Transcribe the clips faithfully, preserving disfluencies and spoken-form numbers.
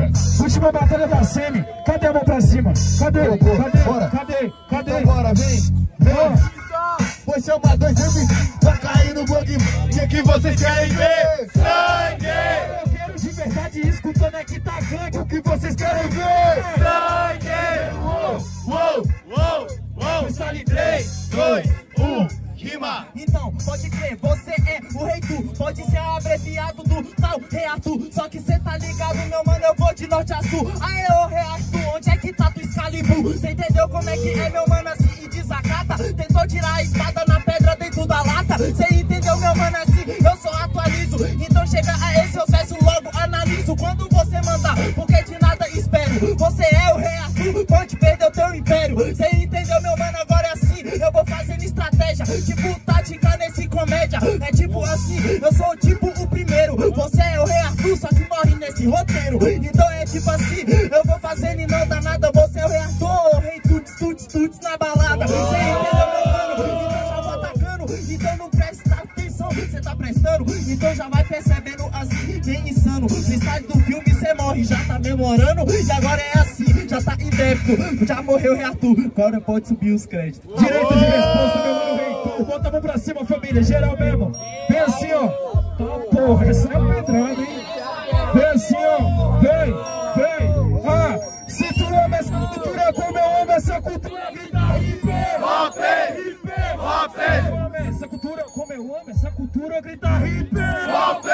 família. Última batalha da semi. Cadê a mão pra cima? Cadê? Pô, pô, Cadê? bora. Cadê? Cadê? Então bora, vem, vem. Vou chamar dois M C pra cair no bug. O que que vocês querem ver? Sangue! Eu quero de verdade escutando aqui tá gangue. O que vocês querem ver? Sangue! Uou, uou, uou, uou. Freestyle três, dois, um, rima. Então, pode crer, você é o rei tu. Pode ser abreviado do tal reato. Só que cê tá ligado, meu mano, eu vou de norte a sul. Aê, ô reato, onde é que tá tu Excalibur? Cê entendeu como é que é, meu mano, assim e desacata. Tentou tirar a espada na pedra dentro da lata. Cê entendeu, meu mano, assim, eu só atualizo. Então chega a esse, eu peço logo, analiso. Quando você mandar, porque de nada espero. Você é o reato, pode perder o teu império. Cê entendeu, meu mano, agora é assim. Eu vou fazendo estratégia, tipo tática nesse comédia. É tipo assim, eu sou tipo o primeiro. Você é o rei Arthur, só que morre nesse roteiro. Então é tipo assim, eu vou fazendo e não dá nada. Você é o rei Arthur, o rei tuts, tuts, tuts na balada. Você entendeu, meu mano? Então já vou atacando. Então não presta atenção, você tá prestando. Então já vai percebendo assim, bem insano. No estádio do filme cê morre, já tá memorando. E agora é assim, já tá em débito. Já morreu o rei Arthur, agora pode subir os créditos. Direito de resposta, meu mano rei. Bota a mão pra cima, família. Geral mesmo. Vem assim, ó. Tá, porra, essa é pedrada, hein? Vem assim, ó. Vem, vem. Ah, se tu ama essa cultura como eu amo essa cultura, grita hip hop, hip hop. Se tu ama essa cultura como eu amo essa cultura, grita hip hop,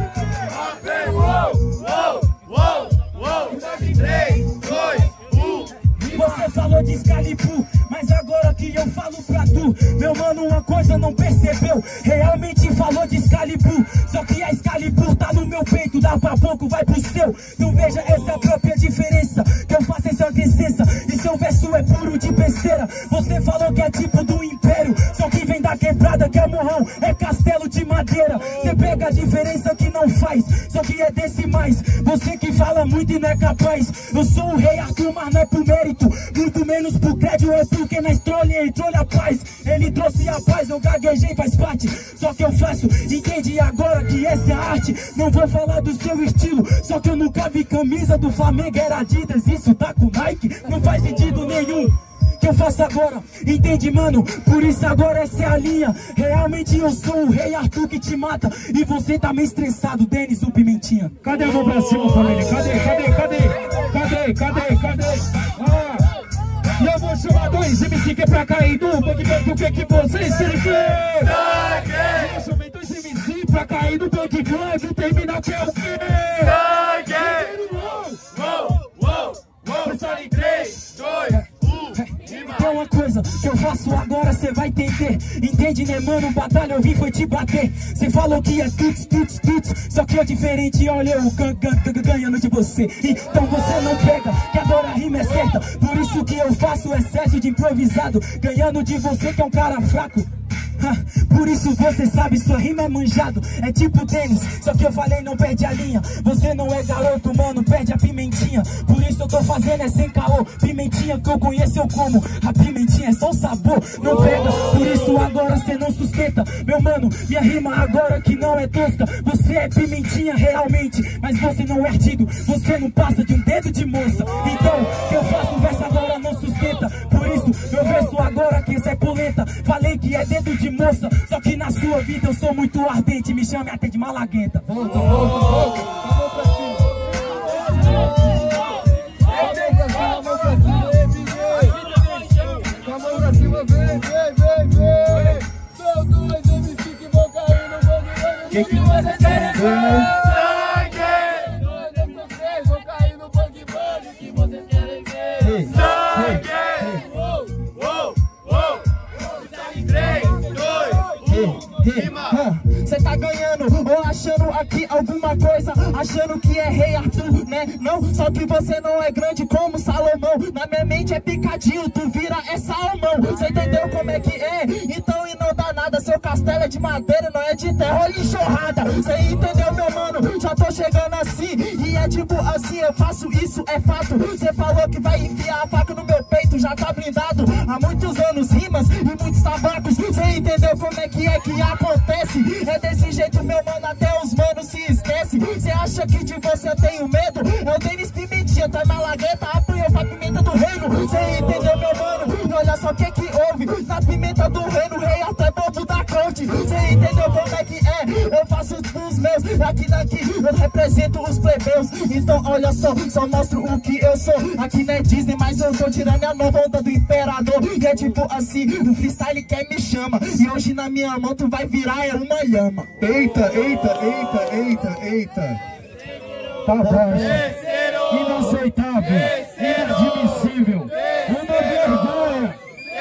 Hop, uou, uou, uou, uou. três, dois, um. Você falou de Excalibur, mas agora que eu falo pra tu, meu mano, uma coisa não percebeu. Realmente falou de Excalibur, só que a Excalibur tá no meu peito, dá pra pouco, vai pro seu. Não veja essa própria diferença, que eu faço essa licença, e seu verso é puro de besteira. Você falou que é tipo do Império, só que vem da quebrada, que é morrão, é castelo de madeira. Você pega a diferença que não faz, só que é desse mais. Você que fala muito e não é capaz. Eu sou o rei Arthur, mas não é por mérito, muito menos por crédito, é porque na história entrou a paz. Ele trouxe a paz, eu gaguejei, faz parte. Só que eu faço, entende agora que essa é a arte. Não vou falar do seu estilo, só que eu nunca vi camisa do Flamengo, era Adidas, isso tá com Nike. Não faz sentido nenhum que eu faço agora, entende, mano? Por isso agora essa é a linha. Realmente eu sou o rei Arthur que te mata. E você tá meio estressado, Denis, o Pimentinha. Cadê a mão pra cima, família? Cadê, cadê, cadê? Cadê, cadê, cadê? Ah, e eu vou chamar dois M C que é pra cair do bug bang. O que que vocês querem ver? Sangue! Eu chamei dois M C pra cair do bug bang. Terminar que é o quê? Sangue! Uou, uou, uou. Freestyle três, dois, tem uma coisa que eu faço agora, cê vai entender. Entende, né, mano? Batalha eu vim foi te bater. Cê falou que é tuts, tuts, tuts, só que eu diferente, olha eu gan, gan, gan, ganhando de você. Então você não pega, que agora a rima é certa. Por isso que eu faço excesso de improvisado, ganhando de você que é um cara fraco. Por isso você sabe, sua rima é manjado. É tipo tênis, só que eu falei não perde a linha. Você não é garoto, mano, perde a pimentinha. Por isso eu tô fazendo é sem caô. Pimentinha que eu conheço eu como. A pimentinha é só o sabor, não pega. Por isso agora cê não sustenta. Meu mano, minha rima agora que não é tosca. Você é pimentinha realmente, mas você não é artigo. Você não passa de um dedo de moça. Então, eu faço o verso agora não sustenta. Por isso, meu verso agora que esse é polenta. Falei que é dedo de moça, só que na sua vida eu sou muito ardente. Me chame até de malagueta. Volta, volta, volta. Mão pra cima. Mão pra cima, a mão pra cima, vem, vem, vem, vem. São duas M C que vão cair no bug. Que que vocês querem ver? sangue! Dois desses três vão cair no bug bug. Que vocês querem ver? Sangue! Uou, uou, uou. Freestyle três, dois, um, rima. Cê tá ganhando ou achando aqui alguma coisa, achando que é rei Arthur, né? Não, só que você não é grande como Salomão. Na minha mente é picadinho, tu vira é salmão. Cê entendeu como é que é? Então e não dá nada, seu castelo é de madeira, não é de terra, olha enxurrada. Cê entendeu, meu mano? Já tô chegando assim, e é tipo assim, eu faço isso, é fato. Cê falou que vai enfiar a faca no meu peito, já tá blindado há muitos anos, rimas e muitos tabacos. Cê entendeu como é que é que acontece? É desse jeito, meu mano, até os manos se esquecem. Cê acha que de você eu tenho medo? É o Denis Pimentinha. dia tá na lagueta, apanhou pra pimenta do reino. Cê entendeu, meu mano? E olha só o que que houve na pimenta do reino, o rei até bobo da corte. Cê entendeu como é que é? Eu faço os meus, aqui daqui eu represento os plebeus. Então olha só, só mostro o que eu sou. Aqui não é Disney, mas eu tô tirando a nova onda do imperador. E é tipo assim, o freestyle quer me chama. E hoje na minha mão tu vai virar é uma lhama. Eita, eita, eita, eita, eita. Tá baixo, inaceitável, inadmissível, uma vergonha.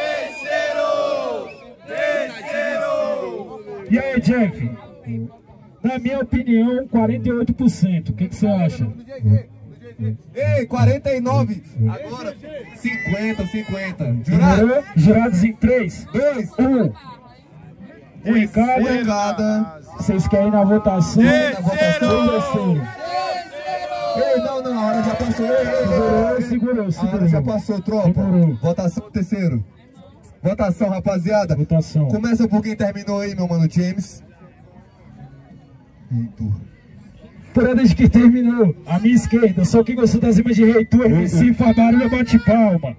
E aí, Jeff? Na minha opinião, quarenta e oito por cento. O que você acha? Ei, quarenta e nove. Agora, cinquenta, cinquenta. Jurado? Jurados em três, dois, um. Em cada. um em cada. Vocês querem ir na votação? Na votação. Terceiro. Ei, não, não, a hora já passou. Ei, ei, Segurou, ei, segurou, segurou. A hora já passou, tropa. Segurou. Votação terceiro. Votação, rapaziada. Votação. Começa por quem terminou aí, meu mano James. Heitor. Por onde que terminou? À minha esquerda, só que gostou das rimas de Heitor, M C, Fabarulho, bate palma.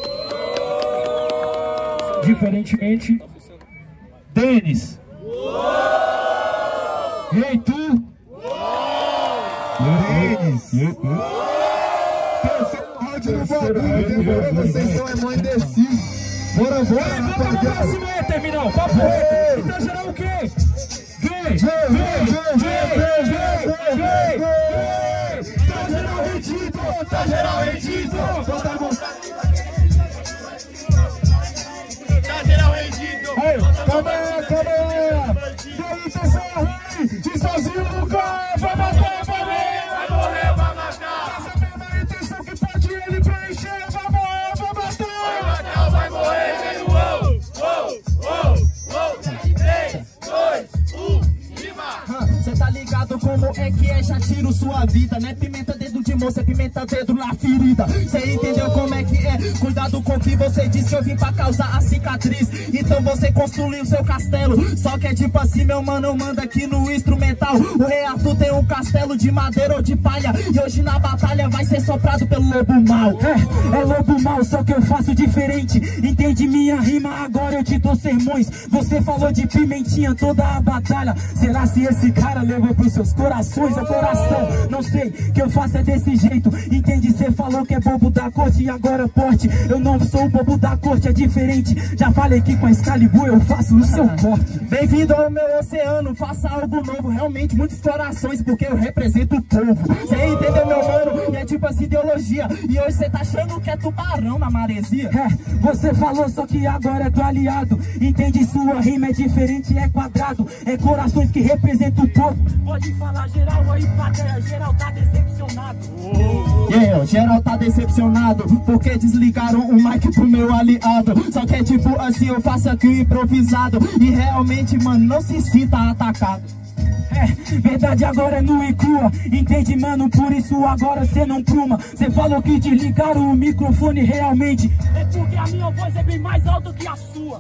Diferentemente, Denis. Heitor. Denis. Terceiro round no bagulho, demorou, vocês são é mó indeciso. Bora, bora, rapaziada. Não é terminal, papo reto. Então geral o quê? Vem, vem, vem, vem, vem, vem, vem. Tá geral rendido, tá geral rendido. Bota a mão. Tá geral rendido. Ei, calma aí, calma aí. E aí, pessoal, diz sozinho no carro, vai matar, vai morrer. Vai morrer, vai matar. Essa mesma intenção que pode ele preencher, vai morrer, vai matar. Vai matar, vai morrer. Uou, uou, uou, uou. três, dois, um, rima. Cê tá ligado como é que é, já tiro sua vida. Não é pimenta dedo de moça, é pimenta dedo na ferida. Cê entendeu como é que é? Cuidado com o que você disse, que eu vim pra causar a cicatriz. Então você construiu seu castelo, só que é tipo assim, meu mano, manda aqui no instrumental. O rei Arthur tem um castelo de madeira ou de palha, e hoje na batalha vai ser soprado pelo lobo mau. É, é lobo mau, só que eu faço diferente. Entende minha rima, agora eu te dou sermões. Você falou de pimentinha toda a batalha. Será se esse cara levou pros seus corações? É coração, não sei, que eu faço é desse jeito. Entende, cê falou que é bobo da corte e agora porte. Eu não sou o bobo da corte, é diferente. Já falei que com a Excalibur eu faço o seu corte. Bem-vindo ao meu oceano, faça algo novo. Realmente muitos corações, porque eu represento o povo. Cê entendeu, meu mano? E é tipo essa ideologia. E hoje cê tá achando que é tubarão na maresia. É, você falou só que agora é do aliado. Entende, sua rima é diferente, é quadrado. É corações que representam o povo. Pode falar geral aí, plateia, geral tá decepcionado. E yeah, geral tá decepcionado, porque desligaram o mic pro meu aliado. Só que é tipo assim, eu faço aqui o improvisado. E realmente, mano, não se sinta atacado. É, verdade agora é nua e crua. Entende, mano, por isso agora cê não pluma. Cê falou que desligaram o microfone realmente. É porque a minha voz é bem mais alta que a sua.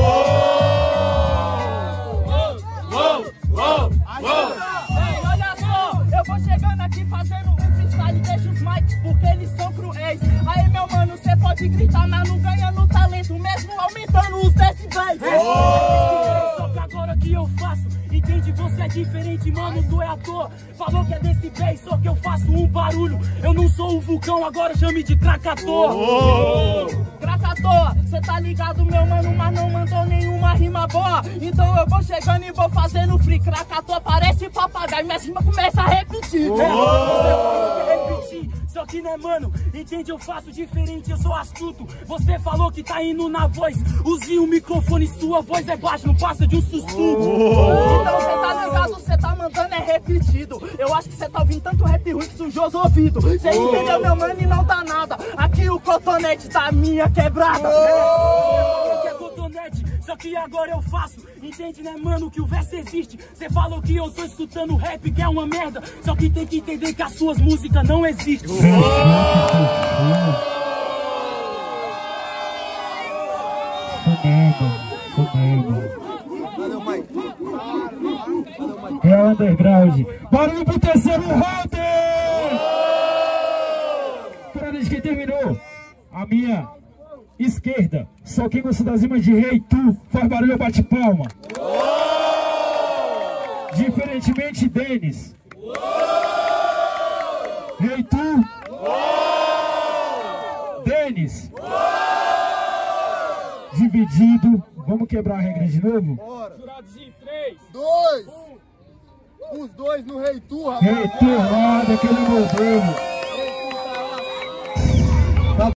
Uou, uou, uou. Ei, olha só, eu vou chegando aqui fazendo um freestyle. Deixa os mics porque eles são cruéis. Aí, meu mano, cê pode gritar, mas não ganha no talento, mesmo aumentando os decibéis. Só que agora que eu faço, entende, você é diferente, mano, tu é ator. Falou que é decibéis, só que eu faço um barulho. Eu não sou o vulcão, agora chame de Krakatoa. Krakatoa, cê tá ligado, meu mano, mas não mandou nenhuma rima boa. Então eu vou chegando e vou fazendo free. Krakatoa parece papagaio, minha rima começa a repetir. É, você falou que repetir, só que né, mano, entende, eu faço diferente, eu sou astuto. Você falou que tá indo na voz, use o microfone, sua voz é baixa, não passa de um sussurro. Então cê tá ligado, cê tá mandando é repetido. Eu acho que cê tá ouvindo tanto rap ruim que sujou os ouvidos. Cê entendeu, meu mano, e não dá nada. Aqui o cotonete tá minha quebrada. Você falou que é cotonete, só que agora eu faço. Entende, né, mano, que o verso existe. Você falou que eu tô escutando rap, que é uma merda. Só que tem que entender que as suas músicas não existem. É underground. Barulho pro terceiro round! de quem terminou. A minha esquerda. Só quem gostou das rimas de Rei Tu faz barulho, bate palma. Diferentemente, Denis. Rei Tu. Denis. Dividido. Vamos quebrar a regra de novo? Bora. Jurados em três, Dois. Os dois no Rei Tu, rapaz. Rei Tu, lá daquele modelo.